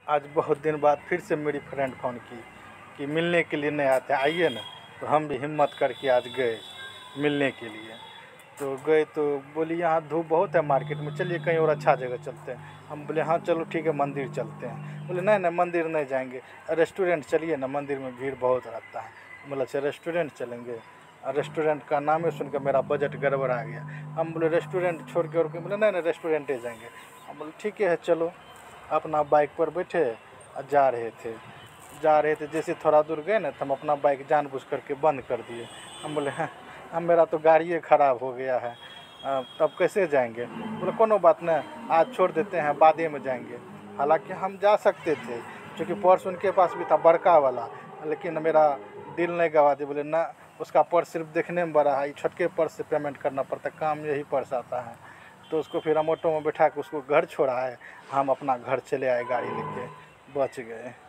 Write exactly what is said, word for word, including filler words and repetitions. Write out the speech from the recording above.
आज बहुत दिन बाद फिर से मेरी फ्रेंड फ़ोन की कि मिलने के लिए नहीं आते, आइए ना। तो हम भी हिम्मत करके आज गए मिलने के लिए। तो गए तो बोली यहाँ धूप बहुत है मार्केट में, चलिए कहीं और अच्छा जगह चलते हैं। हम बोले हाँ चलो ठीक है, मंदिर चलते हैं। बोले नहीं नहीं मंदिर नहीं जाएंगे, रेस्टोरेंट चलिए ना, मंदिर में भीड़ बहुत रहता है। बोला अच्छा रेस्टोरेंट चलेंगे। रेस्टोरेंट का नाम ही सुन के मेरा बजट गड़बड़ आ गया। हम बोले रेस्टोरेंट छोड़ के और के, बोले नहीं नहीं रेस्टोरेंट ही जाएंगे। हम बोले ठीक है चलो। अपना बाइक पर बैठे और जा रहे थे जा रहे थे जैसे थोड़ा दूर गए ना, तो हम अपना बाइक जानबूझ करके बंद कर दिए। हम बोले हाँ अब मेरा तो गाड़ी ख़राब हो गया है, तब कैसे जाएंगे। बोले कोनो बात नहीं, आज छोड़ देते हैं, बाद में जाएंगे। हालांकि हम जा सकते थे, क्योंकि पर्स उनके पास भी था बड़का वाला, लेकिन मेरा दिल नहीं गवा दिया। बोले ना, उसका पर्स सिर्फ देखने में बड़ा है, छोटके पर्स से पेमेंट करना पड़ता, काम यही पर्स आता है। तो उसको फिर हम ऑटो में बैठा के उसको घर छोड़ा है। हम अपना घर चले आए गाड़ी लेके, बच गए।